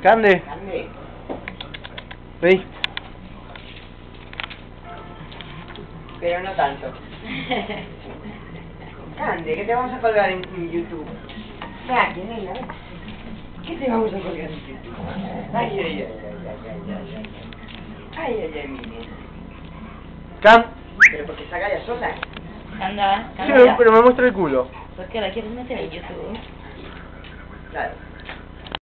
Cande. Cande. Vení. Pero no tanto. Cande, que te vamos a colgar en YouTube. Ven aquí, Neila, ven. ¿Qué te vamos a colgar en YouTube? Ay, ay, ay, ay, ay, ay, ay, ay, ay, mi nena. Can. Pero porque salga ya sola. Anda, Sí, pero me muestra el culo. ¿Por qué la quieres meter en YouTube? Claro.